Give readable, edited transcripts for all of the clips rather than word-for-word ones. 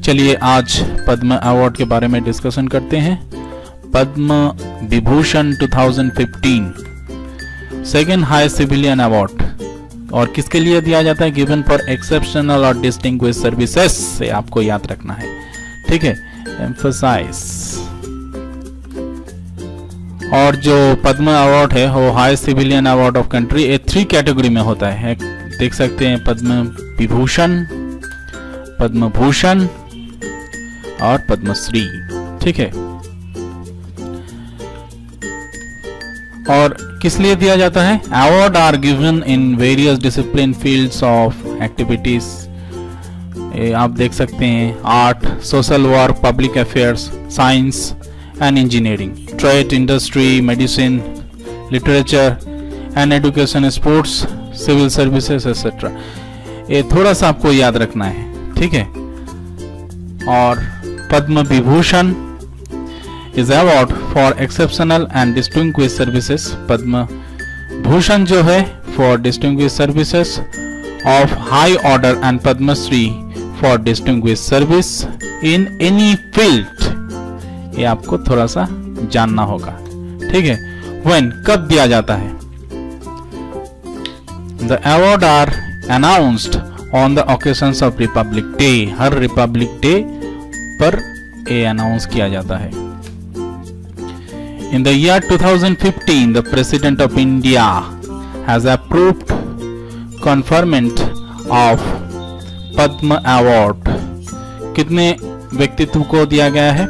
चलिए आज पद्म अवार्ड के बारे में डिस्कशन करते हैं। Padma Vibhushan 2015 second highest civilian award और किसके लिए दिया जाता है? गिवन फॉर एक्सेप्शनल और डिस्टिंग्विश्ड सर्विसेज से आपको याद रखना है, ठीक है, एम्फसाइज। और जो पद्म अवार्ड है वो highest civilian award of country, ये 3 कैटेगरी में होता है। देख सकते हैं पद्म विभूषण, पद्म भूषण और पद्मश्री, ठीक है। और किस लिए दिया जाता है? Award are given in various discipline fields of activities. आप देख सकते हैं art, social work, public affairs, science and engineering, trade, industry, medicine, literature and education, sports, civil services etcetera. ये थोड़ा सा आपको याद रखना है, ठीक है। और Padma Vibhushan is award for exceptional and distinguished services. Padma Bhushan जो है for distinguished services of high order and Padmashri for distinguished service in any field. ये आपको थोड़ा सा जानना होगा, ठीक है। व्हेन, कब दिया जाता है? The award are announced on the occasions of republic day. हर रिपब्लिक डे पर ये अनाउंस किया जाता है। In the year 2015, the President of India has approved conferment of Padma Award. कितने व्यक्तित्व को दिया गया है?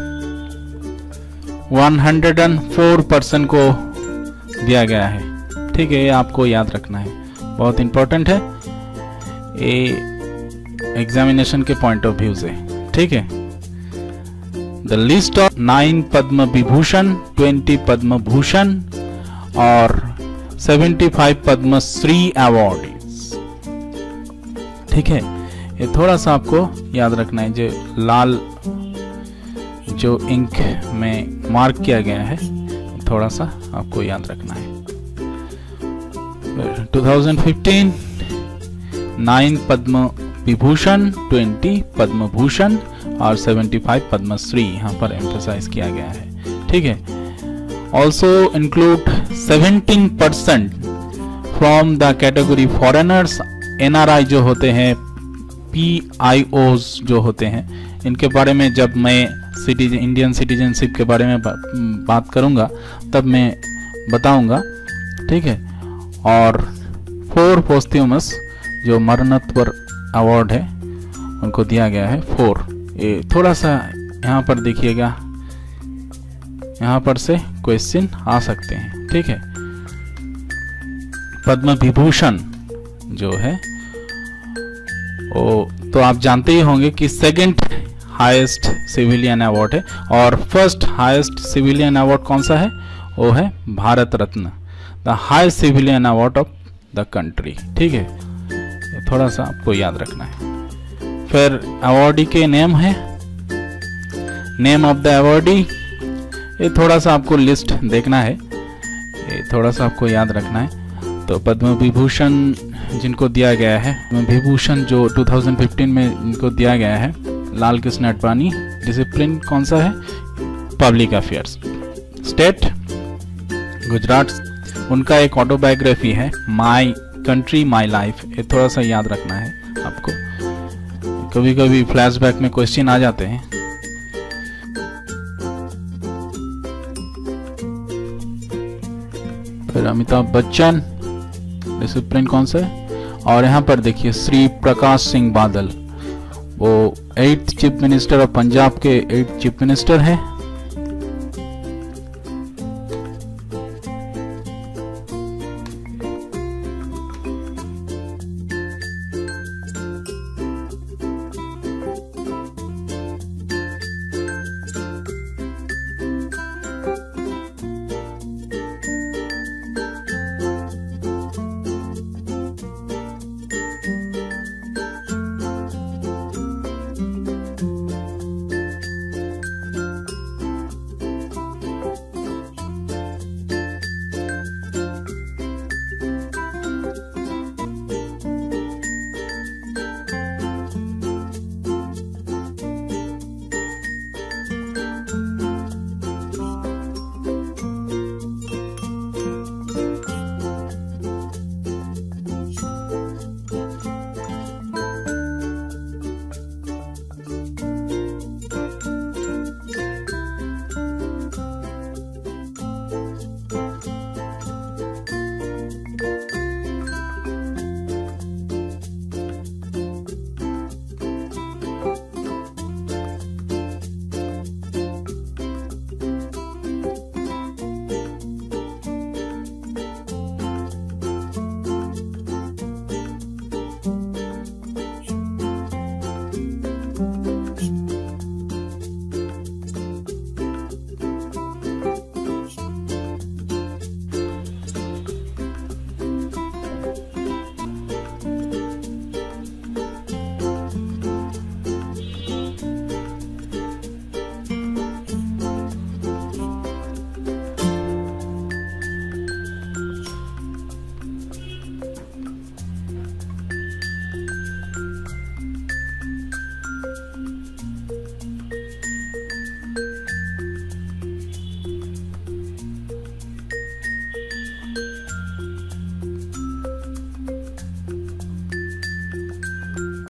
104 पर्सन को दिया गया है, ठीक है। ये आपको याद रखना है, बहुत इंपॉर्टेंट है ये एग्जामिनेशन के पॉइंट ऑफ व्यू से, ठीक है। The list of 9 Padma Vibhushan, 20 Padma Bhushan और 75 पद्मश्री अवार्डीज, ठीक है। ये थोड़ा सा आपको याद रखना है, जो लाल जो इंक में मार्क किया गया है, थोड़ा सा आपको याद रखना है। 2015 9 पद्म विभूषण, 20 पद्म भूषण और 75 पद्मश्री यहाँ पर एम्फसाइज किया गया है, ठीक है। Also include 17% from the category foreigners. NRI जो होते हैं, PIOs जो होते हैं, इनके बारे में जब मैं इंडियन सिटीजनशिप के बारे में बात करूंगा तब मैं बताऊंगा, ठीक है। और 4 पोस्ट्यूमस जो मरणोत्तर अवार्ड है उनको दिया गया है 4। ये थोड़ा सा यहाँ पर देखिएगा, यहाँ पर से क्वेश्चन आ सकते हैं, ठीक है। पद्म विभूषण जो है वो तो आप जानते ही होंगे कि सेकंड हाईएस्ट सिविलियन अवार्ड है, और फर्स्ट हाईएस्ट सिविलियन अवार्ड कौन सा है? वो है Bharat Ratna, the highest civilian award of the country, ठीक है। थोड़ा सा आपको याद रखना है। फिर अवार्डी के नेम है, नेम ऑफ द अवार्डी, ये थोड़ा सा आपको लिस्ट देखना है, ये थोड़ा सा आपको याद रखना है। तो पद्म विभूषण जिनको दिया गया है, विभूषण जो 2015 में इनको दिया गया है, लाल कृष्ण आडवाणी। डिसिप्लिन कौन सा है? Public affairs. स्टेट गुजरात। उनका एक ऑटोबायोग्राफी है, माई कंट्री माई लाइफ। ये थोड़ा सा याद रखना है आपको, कभी कभी फ्लैशबैक में क्वेश्चन आ जाते हैं। फिर अमिताभ बच्चन, डिसिप्लिन कौन सा है? और यहाँ पर देखिए श्री प्रकाश सिंह बादल, वो 8th chief minister of Punjab के 8th चीफ मिनिस्टर है।